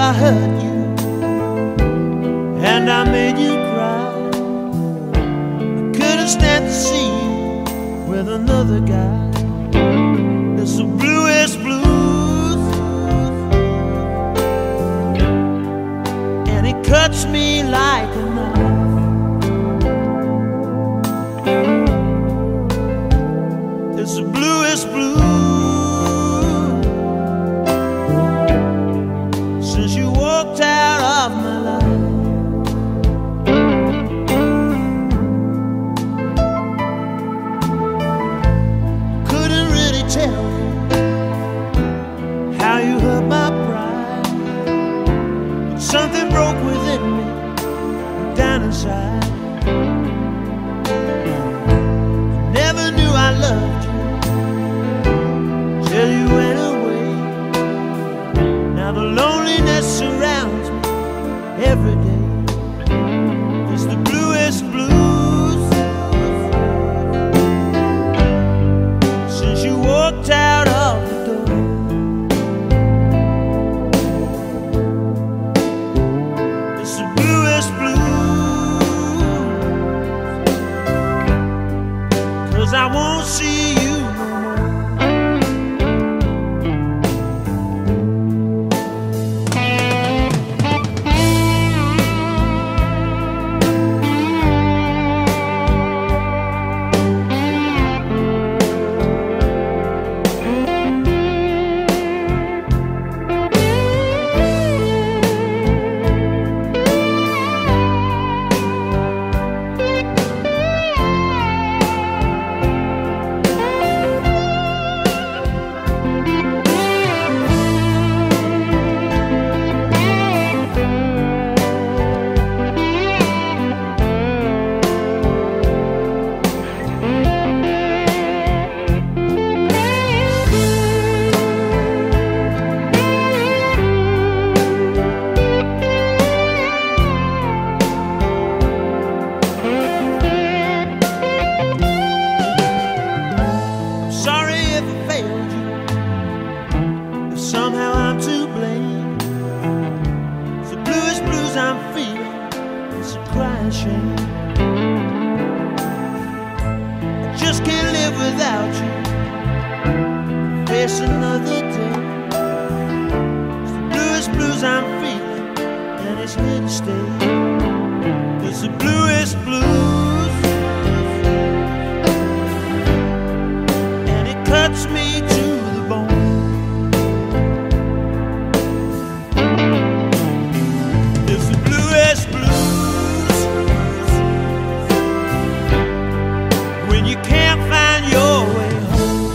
I hurt you and I made you cry. I couldn't stand to see you with another guy. It's the bluest blues, and it cuts me like a knife. It's the bluest blues since you walked out of my life. Couldn't really tell how you hurt my pride, but something broke within me, down inside. I never knew I loved you till you went away. Now the loneliness surrounds me every day. It's the bluest blues since you walked out of the door. It's the bluest blues 'cause I won't see you no more. Somehow I'm to blame. It's the bluest blues I'm feeling. It's a crying shame. I just can't live without you. Face another day. It's the bluest blues I'm feeling, and it's here to stay. It's the bluest blues, and it cuts me to the bone. You can't find your way home.